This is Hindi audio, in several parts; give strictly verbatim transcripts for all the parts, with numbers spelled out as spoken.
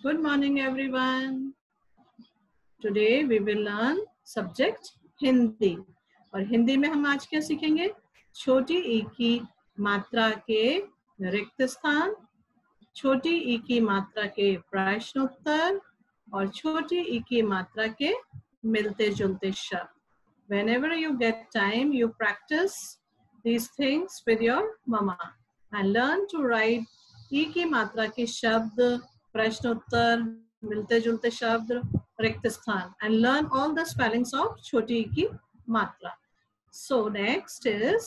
Good morning everyone. Today we will learn subject Hindi और हिंदी में हम आज क्या सीखेंगे? छोटी ई की मात्रा के रिक्त स्थान, छोटी ई की मात्रा के प्रश्नोत्तर और छोटी ई की मात्रा के मिलते जुलते शब्द. Whenever you get time, you practice these things with your mama and learn to write ई की मात्रा के शब्द, प्रश्नोत्तर, मिलते जुलते शब्द, रिक्त स्थान and learn all the spellings of छोटी ई की मात्रा. So next is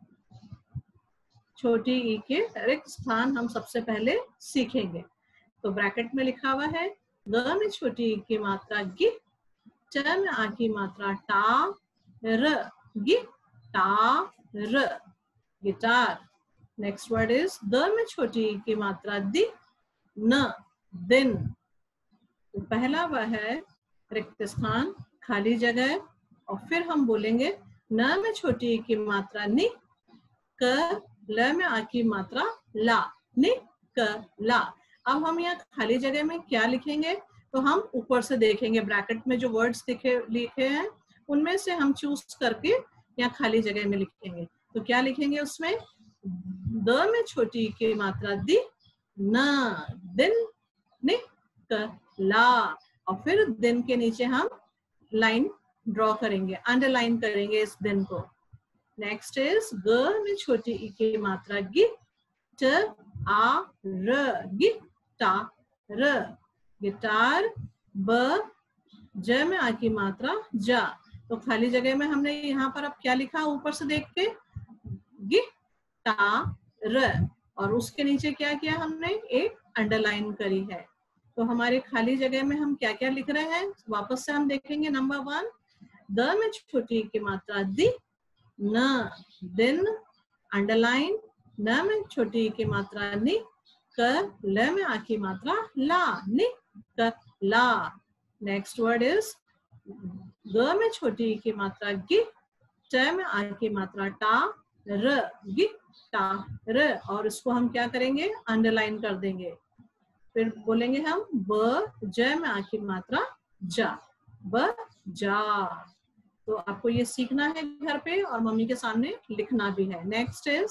छोटी ई के रिक्त स्थान हम सबसे पहले सीखेंगे. तो ब्रैकेट में लिखा हुआ है ग में छोटी ई की मात्रा गि, च में आ की मात्रा टा, र, गि टा र, guitar. Next word is the में छोटी ई की मात्रा दि, न, दिन. तो पहला वह है रिक्त स्थान, खाली जगह, और फिर हम बोलेंगे न में छोटी ई की मात्रा नि, क, ल में आ की मात्रा ला, नि, क, ला. अब हम यहाँ खाली जगह में क्या लिखेंगे? तो हम ऊपर से देखेंगे ब्रैकेट में जो वर्ड्स लिखे लिखे हैं उनमें से हम चूज करके यहाँ खाली जगह में लिखेंगे. तो क्या लिखेंगे उसमें? द में छोटी ई की मात्रा दि, न, दिन, नि, क, ला. और फिर दिन के नीचे हम लाइन ड्रॉ करेंगे, अंडरलाइन करेंगे इस दिन को. नेक्स्ट इज ग में छोटी ई की मात्रा गि, ट, आ, र, गि टा र, गिटार. ब, ज में आ की मात्रा जा. तो खाली जगह में हमने यहाँ पर अब क्या लिखा ऊपर से देख के? गि टा र, और उसके नीचे क्या किया हमने? एक अंडरलाइन करी है. तो हमारे खाली जगह में हम क्या क्या लिख रहे हैं वापस से हम देखेंगे. नंबर वन, द में छोटी की मात्रा दि, न, दिन, अंडरलाइन. न में छोटी की मात्रा नि, क, ल में आ की मात्रा ला, नि, क, ला. नेक्स्ट वर्ड इज ग में छोटी की मात्रा गि, ट में आ की मात्रा टा, र, गि टा र, और इसको हम क्या करेंगे? अंडरलाइन कर देंगे. फिर बोलेंगे हम ब, ज में आ की मात्रा जा, ब, जा. तो आपको ये सीखना है घर पे और मम्मी के सामने लिखना भी है. नेक्स्ट इज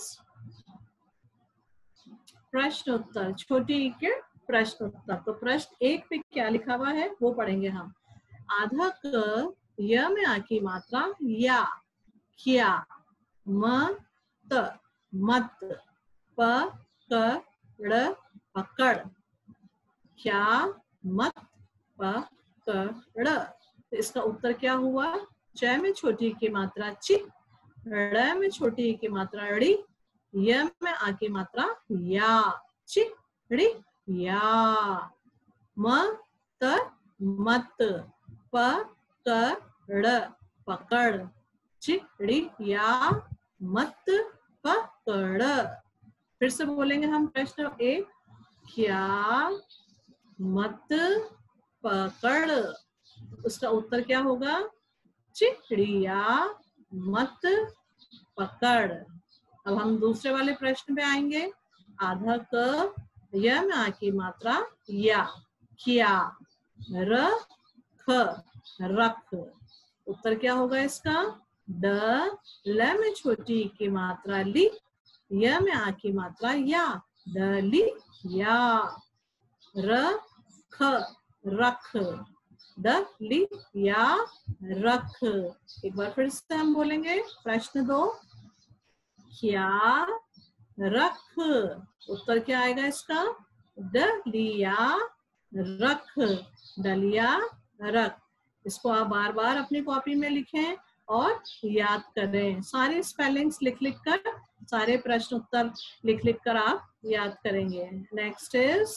प्रश्नोत्तर, छोटी ई के प्रश्नोत्तर. तो प्रश्न एक पे क्या लिखा हुआ है वो पढ़ेंगे हम. आधा क, य में आ की मात्रा या, क्या, म, त, मत, प, क, ड़, पकड़, क्या, मत, प, क, ड़. तो इसका उत्तर क्या हुआ? च में छोटी की मात्रा चि, ड़ में छोटी की मात्रा ड़ी, य में आ की मात्रा या, चि, ड़ी, या. म, त, मत, प, क, ड़, पकड़, चि, ड़ी, या, मत, पकड़. फिर से बोलेंगे हम प्रश्न एक, क्या, मत, पकड़. उसका उत्तर क्या होगा? चिड़िया, मत, पकड़. अब हम दूसरे वाले प्रश्न पे आएंगे. आधा क, य में आ की मात्रा या, क्या, र, ख, रख. उत्तर क्या होगा इसका? ड, ल में छोटी की मात्रा ली, य में आ की मात्रा या, डली, या. र, ख, रख, ड, ली, या, रख. एक बार फिर से हम बोलेंगे प्रश्न दो, क्या, रख. उत्तर क्या आएगा इसका? डलिया, रख, डलिया, रख. इसको आप बार बार अपनी कॉपी में लिखें और याद करें. सारे स्पेलिंग्स लिख लिख कर, सारे प्रश्न उत्तर लिख लिख कर आप याद करेंगे. नेक्स्ट इज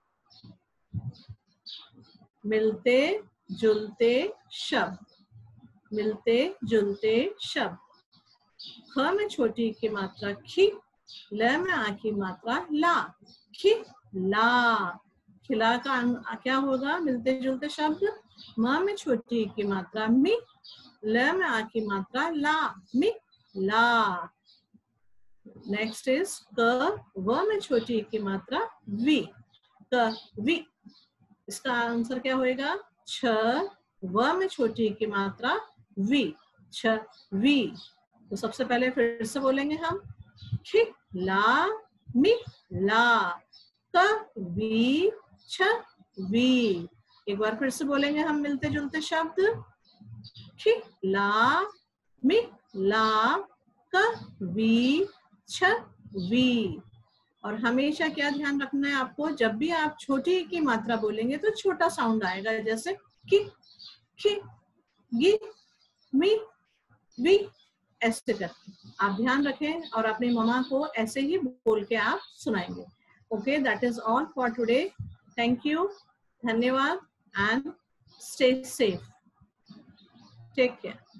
मिलते जुलते शब्द. मिलते जुलते शब्द. ख में छोटी की मात्रा खी, ल में आ की मात्रा ला, खी, ला. खिला का क्या होगा मिलते जुलते शब्द? म में छोटी की मात्रा मी, ल में आ की मात्रा ला, मी, ला. नेक्स्ट इज क, व में छोटी की मात्रा वी, क, वी. इसका आंसर क्या होएगा? छ, व में छोटी की मात्रा वी, छ वी। तो सबसे पहले फिर से बोलेंगे हम, खि ला मी ला, क वी छ वी। एक बार फिर से बोलेंगे हम मिलते जुलते शब्द, खि ला मी ला, क वी छ वी। और हमेशा क्या ध्यान रखना है आपको, जब भी आप छोटी की मात्रा बोलेंगे तो छोटा साउंड आएगा, जैसे कि, खि, गी, मी, वी, ऐसे करके आप ध्यान रखें और अपनी मम्मा को ऐसे ही बोल के आप सुनाएंगे। Okay, that is all for today. Thank you, धन्यवाद and stay safe, take care.